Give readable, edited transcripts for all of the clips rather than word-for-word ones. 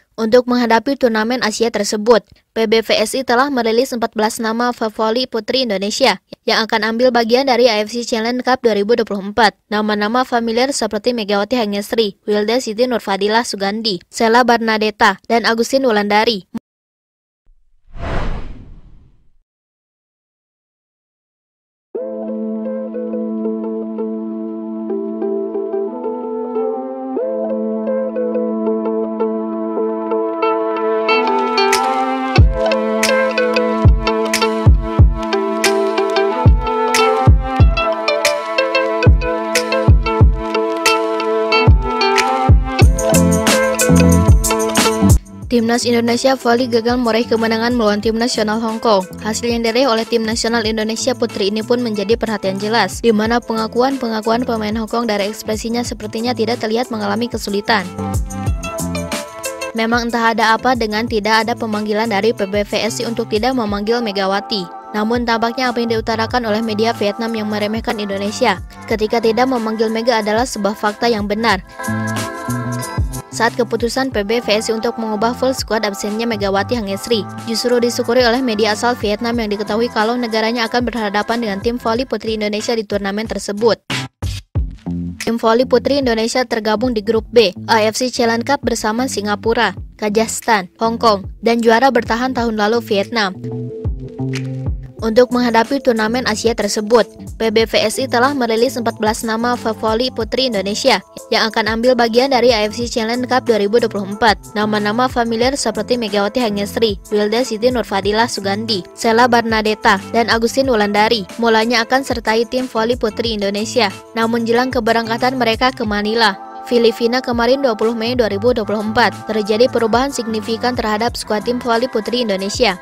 Untuk menghadapi turnamen Asia tersebut, PBVSI telah merilis 14 nama voli putri Indonesia yang akan ambil bagian dari AFC Challenge Cup 2024. Nama-nama familiar seperti Megawati Hangestri, Wilda Siti Nurfadilah Sugandi, Sheila Barnadeta, dan Agustin Wulandari. Timnas Indonesia Voli gagal meraih kemenangan melawan tim nasional Hong Kong. Hasil yang diraih oleh tim nasional Indonesia Putri ini pun menjadi perhatian jelas, di mana pengakuan pemain Hong Kong dari ekspresinya sepertinya tidak terlihat mengalami kesulitan. Memang entah ada apa dengan tidak ada pemanggilan dari PBVSI untuk tidak memanggil Megawati. Namun tampaknya apa yang diutarakan oleh media Vietnam yang meremehkan Indonesia ketika tidak memanggil Mega adalah sebuah fakta yang benar. Saat keputusan PBVSI untuk mengubah full squad absennya Megawati Hangestri justru disyukuri oleh media asal Vietnam yang diketahui kalau negaranya akan berhadapan dengan tim voli putri Indonesia di turnamen tersebut. Tim voli putri Indonesia tergabung di grup B AFC Challenge Cup bersama Singapura, Kazakhstan, Hong Kong, dan juara bertahan tahun lalu Vietnam. Untuk menghadapi turnamen Asia tersebut, PBVSI telah merilis 14 nama voli putri Indonesia yang akan ambil bagian dari AFC Challenge Cup 2024. Nama-nama familiar seperti Megawati Hangestri, Wilda Siti Nurfadilah Sugandi, Sheila Barnadeta, dan Agustin Wulandari mulanya akan sertai tim voli putri Indonesia. Namun jelang keberangkatan mereka ke Manila, Filipina kemarin 20 Mei 2024, terjadi perubahan signifikan terhadap skuad tim voli putri Indonesia.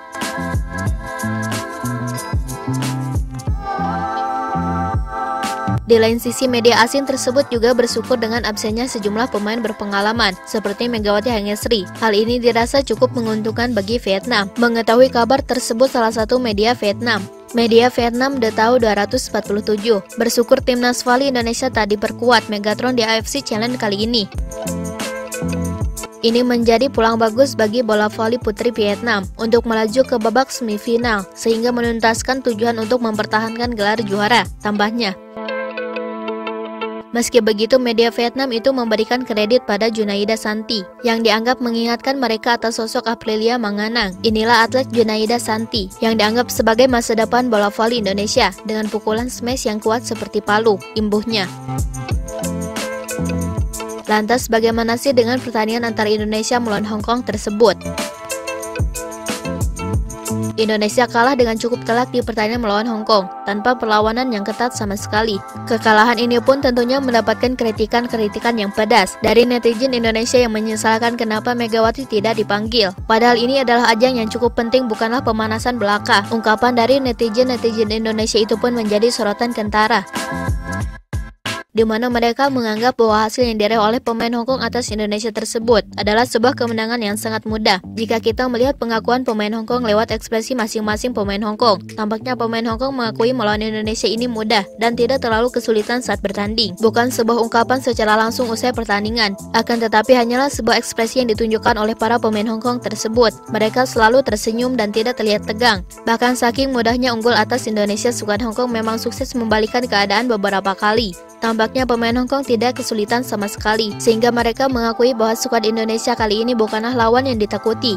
Di lain sisi, media asing tersebut juga bersyukur dengan absennya sejumlah pemain berpengalaman seperti Megawati Hangestri. Hal ini dirasa cukup menguntungkan bagi Vietnam. Mengetahui kabar tersebut, salah satu media Vietnam, The Tau 247, bersyukur timnas voli Indonesia tak diperkuat Megatron di AFC Challenge kali ini. Ini menjadi peluang bagus bagi bola voli putri Vietnam untuk melaju ke babak semifinal sehingga menuntaskan tujuan untuk mempertahankan gelar juara, tambahnya. Meski begitu, media Vietnam itu memberikan kredit pada Junaida Santi yang dianggap mengingatkan mereka atas sosok Aprilia Manganang. Inilah atlet Junaida Santi yang dianggap sebagai masa depan bola voli Indonesia dengan pukulan smash yang kuat seperti palu, imbuhnya. Lantas bagaimana sih dengan pertandingan antara Indonesia melawan Hong Kong tersebut? Indonesia kalah dengan cukup telak di pertandingan melawan Hong Kong, tanpa perlawanan yang ketat sama sekali. Kekalahan ini pun tentunya mendapatkan kritikan yang pedas dari netizen Indonesia yang menyesalkan kenapa Megawati tidak dipanggil. Padahal ini adalah ajang yang cukup penting, bukanlah pemanasan belaka. Ungkapan dari netizen Indonesia itu pun menjadi sorotan kentara, di mana mereka menganggap bahwa hasil yang diraih oleh pemain Hong Kong atas Indonesia tersebut adalah sebuah kemenangan yang sangat mudah. Jika kita melihat pengakuan pemain Hong Kong lewat ekspresi masing-masing pemain Hong Kong, tampaknya pemain Hong Kong mengakui melawan Indonesia ini mudah dan tidak terlalu kesulitan saat bertanding. Bukan sebuah ungkapan secara langsung usai pertandingan, akan tetapi hanyalah sebuah ekspresi yang ditunjukkan oleh para pemain Hong Kong tersebut. Mereka selalu tersenyum dan tidak terlihat tegang. Bahkan saking mudahnya unggul atas Indonesia, skuad Hong Kong memang sukses membalikkan keadaan beberapa kali. Tampaknya pemain Hong Kong tidak kesulitan sama sekali, sehingga mereka mengakui bahwa skuad Indonesia kali ini bukanlah lawan yang ditakuti.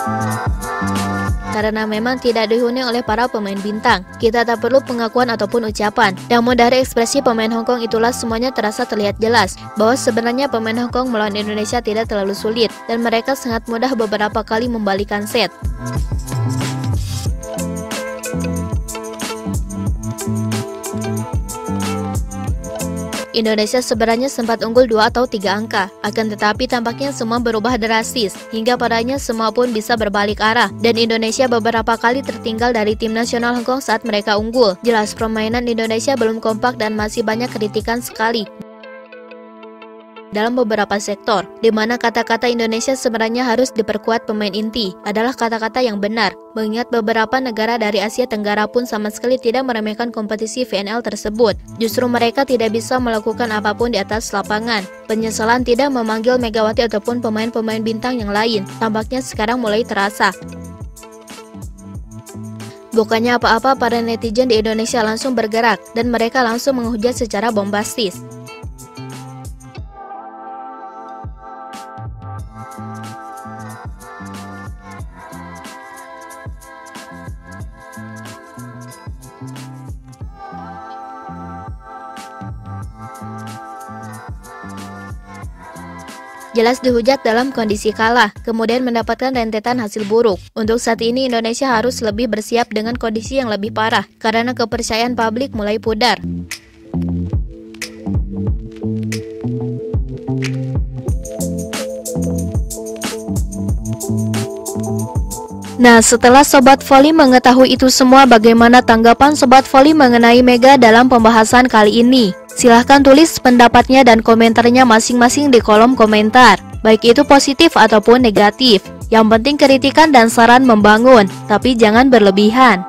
Karena memang tidak dihuni oleh para pemain bintang, kita tak perlu pengakuan ataupun ucapan. Namun dari ekspresi pemain Hong Kong itulah semuanya terasa terlihat jelas bahwa sebenarnya pemain Hong Kong melawan Indonesia tidak terlalu sulit, dan mereka sangat mudah beberapa kali membalikan set. Indonesia sebenarnya sempat unggul 2 atau 3 angka, akan tetapi tampaknya semua berubah drastis, hingga padanya semua pun bisa berbalik arah, dan Indonesia beberapa kali tertinggal dari tim nasional Hong Kong saat mereka unggul. Jelas permainan Indonesia belum kompak dan masih banyak kritikan sekali dalam beberapa sektor, di mana kata-kata Indonesia sebenarnya harus diperkuat pemain inti, adalah kata-kata yang benar, mengingat beberapa negara dari Asia Tenggara pun sama sekali tidak meremehkan kompetisi VNL tersebut. Justru mereka tidak bisa melakukan apapun di atas lapangan. Penyesalan tidak memanggil Megawati ataupun pemain-pemain bintang yang lain, tampaknya sekarang mulai terasa. Bukannya apa-apa, para netizen di Indonesia langsung bergerak, dan mereka langsung menghujat secara bombastis. Jelas dihujat dalam kondisi kalah, kemudian mendapatkan rentetan hasil buruk. Untuk saat ini Indonesia harus lebih bersiap dengan kondisi yang lebih parah, karena kepercayaan publik mulai pudar. Nah, setelah Sobat Voli mengetahui itu semua, bagaimana tanggapan Sobat Voli mengenai Mega dalam pembahasan kali ini? Silahkan tulis pendapatnya dan komentarnya masing-masing di kolom komentar, baik itu positif ataupun negatif. Yang penting kritikan dan saran membangun, tapi jangan berlebihan.